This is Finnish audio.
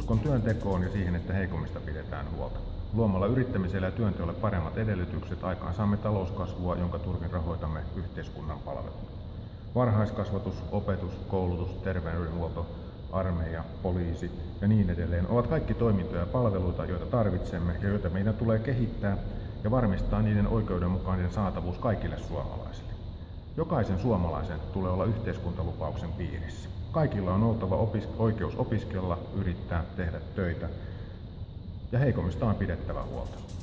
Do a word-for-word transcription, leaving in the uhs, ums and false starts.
Uskon työntekoon ja siihen, että heikommista pidetään huolta. Luomalla yrittämiselle ja työnteolle paremmat edellytykset aikaan saamme talouskasvua, jonka turvin rahoitamme yhteiskunnan palvelut. Varhaiskasvatus, opetus, koulutus, terveydenhuolto, armeija, poliisi ja niin edelleen ovat kaikki toimintoja ja palveluita, joita tarvitsemme ja joita meidän tulee kehittää ja varmistaa niiden oikeudenmukainen saatavuus kaikille suomalaisille. Jokaisen suomalaisen tulee olla yhteiskuntalupauksen piirissä. Kaikilla on oltava opis- oikeus opiskella, yrittää, tehdä töitä ja heikommista on pidettävä huolta.